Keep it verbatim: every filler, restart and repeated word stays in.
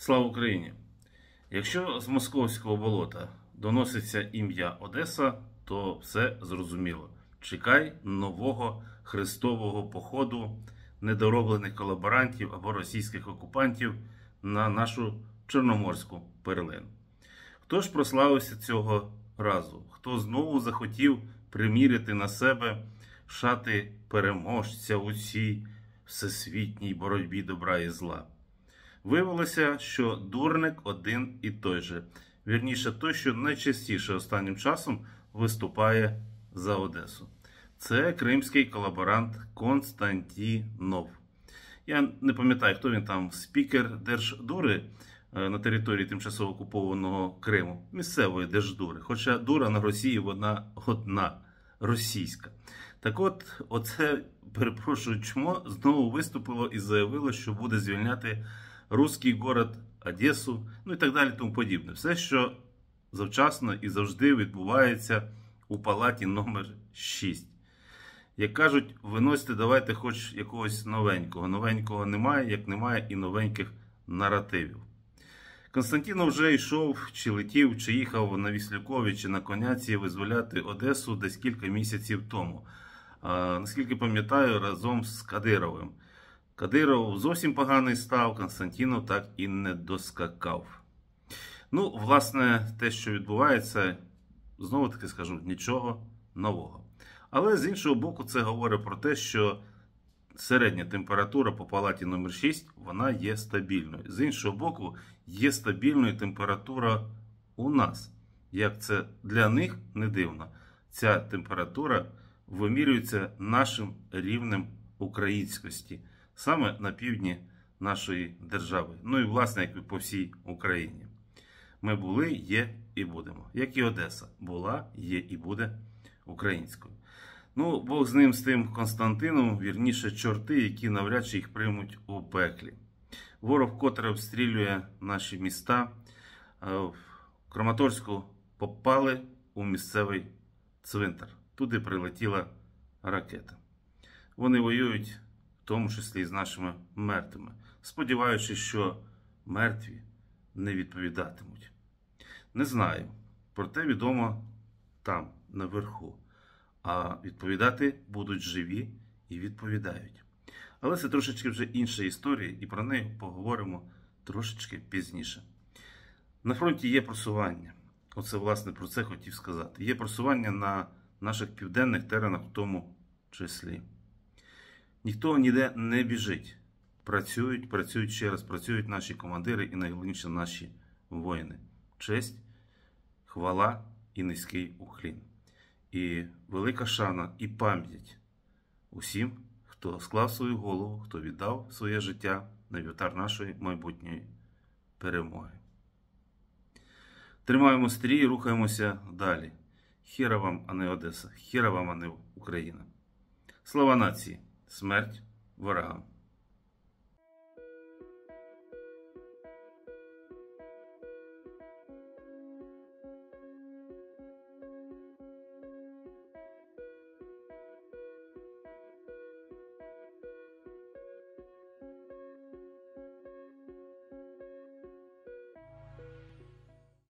Слава Україні! Якщо з московського болота доноситься ім'я Одеса, то все зрозуміло. Чекай нового хрестового походу недороблених колаборантів або російських окупантів на нашу Чорноморську перлину. Хто ж прославився цього разу? Хто знову захотів приміряти на себе шати переможця у цій всесвітній боротьбі добра і зла? Виявилося, що дурник один і той же. Вірніше, той, що найчастіше останнім часом виступає за Одесу. Це кримський колаборант Константінов. Я не пам'ятаю, хто він там, спікер Держдури на території тимчасово окупованого Криму. Місцевої Держдури. Хоча дура на Росії вона одна, російська. Так от, оце, перепрошую, чмо знову виступило і заявило, що буде звільняти руський город Одесу, ну і так далі, тому подібне. Все, що завчасно і завжди відбувається у палаті номер шість. Як кажуть, виносьте, давайте хоч якогось новенького. Новенького немає, як немає і новеньких наративів. Константінов вже йшов, чи летів, чи їхав на Віслюкові, чи на коняці визволяти Одесу десь кілька місяців тому. А, наскільки пам'ятаю, разом з Кадировим. Кадиров зовсім поганий став, Константінов так і не доскакав. Ну, власне, те, що відбувається, знову таки скажу, нічого нового. Але з іншого боку, це говорить про те, що середня температура по палаті номер шість, вона є стабільною. З іншого боку, є стабільною температура у нас. Як це для них не дивно. Ця температура вимірюється нашим рівнем українськості. Саме на півдні нашої держави. Ну і, власне, як і по всій Україні. Ми були, є і будемо. Як і Одеса була, є і буде українською. Ну, Бог з ним, з тим Константином, вірніше, чорти, які навряд чи їх приймуть у пеклі. Ворог котре обстрілює наші міста. В Краматорську попали у місцевий цвинтар. Туди прилетіла ракета. Вони воюють в тому числі і з нашими мертвими, сподіваючись, що мертві не відповідатимуть. Не знаю, проте відомо там, наверху. А відповідати будуть живі і відповідають. Але це трошечки вже інша історія, і про неї поговоримо трошечки пізніше. На фронті є просування. Оце, власне, про це хотів сказати. Є просування на наших південних теренах в тому числі. Ніхто ніде не біжить. Працюють, працюють ще раз, працюють наші командири і найголовніше наші воїни. Честь, хвала і низький уклін. І велика шана і пам'ять усім, хто склав свою голову, хто віддав своє життя на вівтар нашої майбутньої перемоги. Тримаємо стрій і рухаємося далі. Хіра вам, а не Одеса. Хіра вам, а не Україна. Слава нації! Смерть ворогам!